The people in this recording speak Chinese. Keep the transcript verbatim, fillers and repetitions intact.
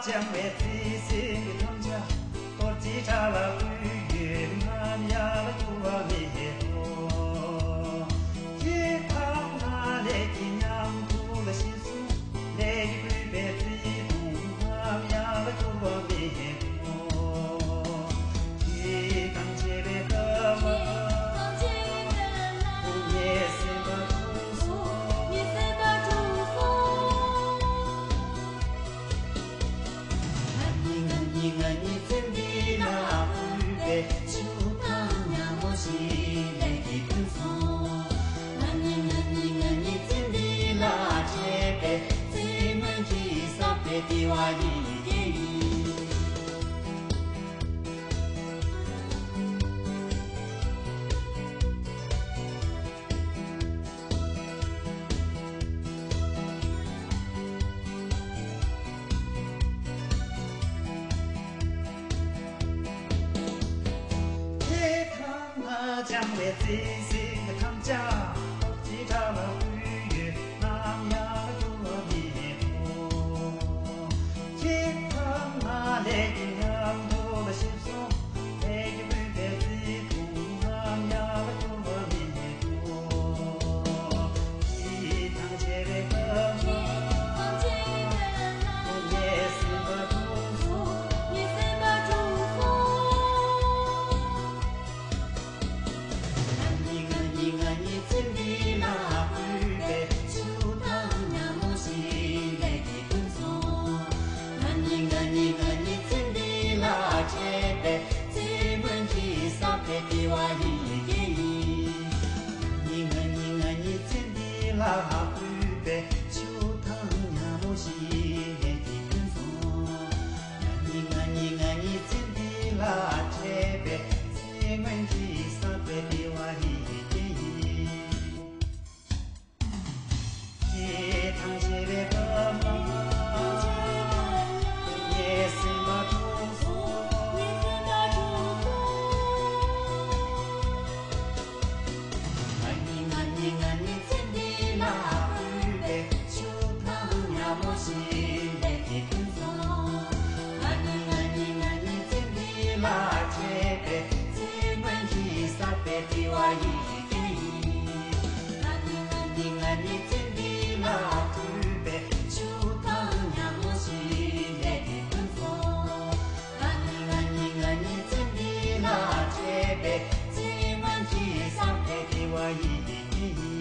将为最新的汤家，我记着了归云南呀了多美多，一趟那来的娘不了心酸，来的归别最东南呀了多美多，一趟接来个么，也是个祝福。你爱你真的那不被秋汤呀我心来的奔送，爱你爱你爱你真的那这辈最满的三辈的话一点一。将为最新的汤家，我记着了归云南呀多美多，一趟那来的娘多了心酸，来的归别最东南呀多美多，一趟接来个么，也是个祝福。你爱你真的那不被秋汤呀我心来的奔送，爱你爱你爱你真的那这辈最满的三辈的话一点一。你爱你爱你真的那不被秋汤呀我心来的奔送，爱你爱你爱你真的那这辈最满的三辈的话一点一。一趟接来个么，也是个祝福。爱你爱你爱你真的那不被秋汤呀我心来的奔送，爱你爱你爱你真的那这辈最满的三辈的话一点一。爱你爱你爱你真那不被秋汤呀我心来的奔送，爱你爱你爱你真的那这辈最满的三辈的话一点一。